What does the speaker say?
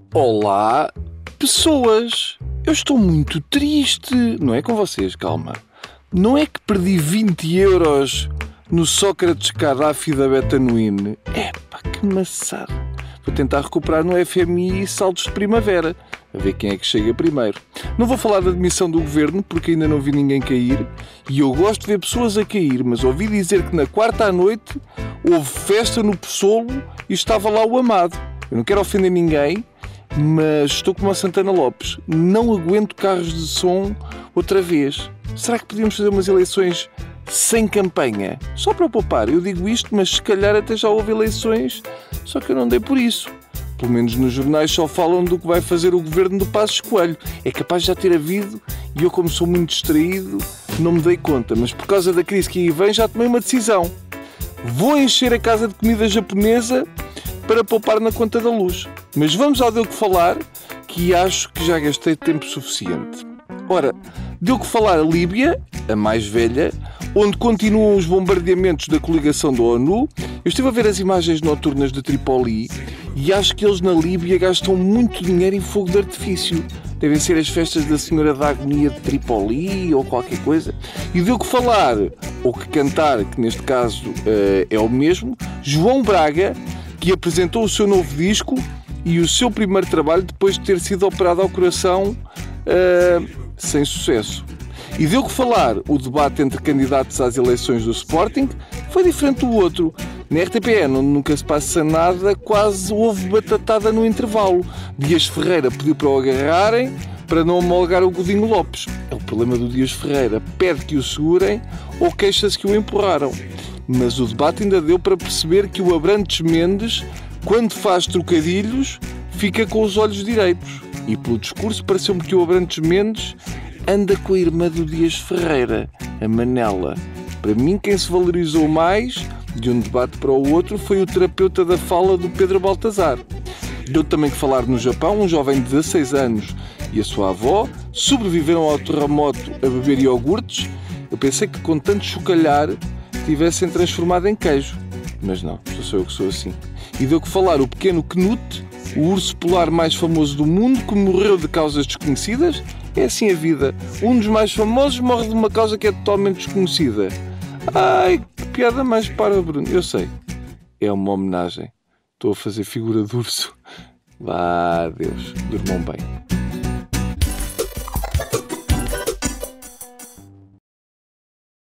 Olá, pessoas! Eu estou muito triste. Não é com vocês, calma. Não é que perdi 20 euros no Sócrates Gaddafi da Betanuine. Epá, que maçada. Vou tentar recuperar no FMI saldos de primavera. A ver quem é que chega primeiro. Não vou falar da demissão do governo, porque ainda não vi ninguém cair. E eu gosto de ver pessoas a cair, mas ouvi dizer que na quarta à noite houve festa no Poçolo e estava lá o amado. Eu não quero ofender ninguém, mas estou como a Santana Lopes. Não aguento carros de som outra vez. Será que podíamos fazer umas eleições sem campanha? Só para poupar. Eu digo isto, mas se calhar até já houve eleições, só que eu não dei por isso. Pelo menos nos jornais só falam do que vai fazer o governo do Passos Coelho. É capaz de já ter havido e eu, como sou muito distraído, não me dei conta. Mas por causa da crise que aí vem, já tomei uma decisão. Vou encher a casa de comida japonesa para poupar na conta da luz. Mas vamos ao Deu que Falar, que acho que já gastei tempo suficiente. Ora, deu que falar a Líbia, a mais velha, onde continuam os bombardeamentos da coligação da ONU. Eu estive a ver as imagens noturnas de Tripoli e acho que eles na Líbia gastam muito dinheiro em fogo de artifício. Devem ser as festas da Senhora da Agonia de Tripoli ou qualquer coisa. E deu que falar, ou que cantar, que neste caso é o mesmo, João Braga, que apresentou o seu novo disco e o seu primeiro trabalho depois de ter sido operado ao coração sem sucesso. E deu que falar o debate entre candidatos às eleições do Sporting, foi diferente do outro. Na RTPN, onde nunca se passa nada, quase houve batatada no intervalo. Dias Ferreira pediu para o agarrarem para não homologar o Godinho Lopes. É o problema do Dias Ferreira. Pede que o segurem ou queixa-se que o empurraram. Mas o debate ainda deu para perceber que o Abrantes Mendes, quando faz trocadilhos, fica com os olhos direitos. E pelo discurso pareceu-me que o Abrantes Mendes anda com a irmã do Dias Ferreira, a Manela. Para mim, quem se valorizou mais, de um debate para o outro, foi o terapeuta da fala do Pedro Baltazar. Deu também que falar no Japão, um jovem de 16 anos e a sua avó sobreviveram ao terremoto a beber iogurtes. Eu pensei que com tanto chocalhar tivessem transformado em queijo. Mas não, sou eu que sou assim. E deu que falar o pequeno Knut, o urso polar mais famoso do mundo, que morreu de causas desconhecidas. É assim a vida. Um dos mais famosos morre de uma causa que é totalmente desconhecida. Ai, que piada mais para, Bruno. Eu sei. É uma homenagem. Estou a fazer figura de urso. Vá, Deus. Durmam bem.